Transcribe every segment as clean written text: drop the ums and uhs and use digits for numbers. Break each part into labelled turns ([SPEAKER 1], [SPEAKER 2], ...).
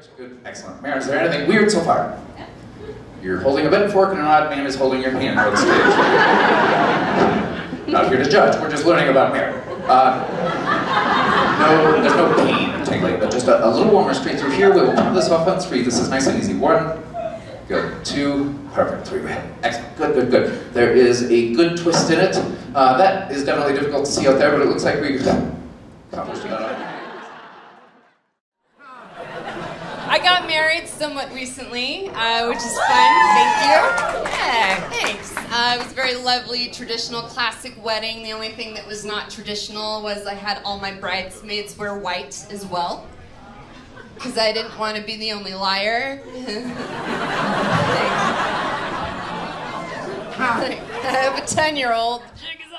[SPEAKER 1] Good, excellent. Mary, is there anything weird so far? Yeah. You're holding a bent fork and an odd man is holding your hand on stage. Not here to judge, we're just learning about Mary. No, there's no pain or tingling, but just a little warmer straight through here. We'll pump this off on 3. This is nice and easy. 1, good, 2, perfect, 3, excellent, good, good, good. There is a good twist in it. That is definitely difficult to see out there, but it looks like we've accomplished it.
[SPEAKER 2] I got married somewhat recently, which is fun. Thank you. Yeah, thanks. It was a very lovely, traditional, classic wedding. The only thing that was not traditional was I had all my bridesmaids wear white as well, because I didn't want to be the only liar. I have a 10-year-old. Jig is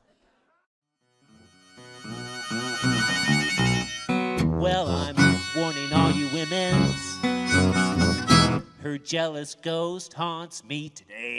[SPEAKER 2] up.
[SPEAKER 3] Well, I'm warning all you women's, her jealous ghost haunts me today.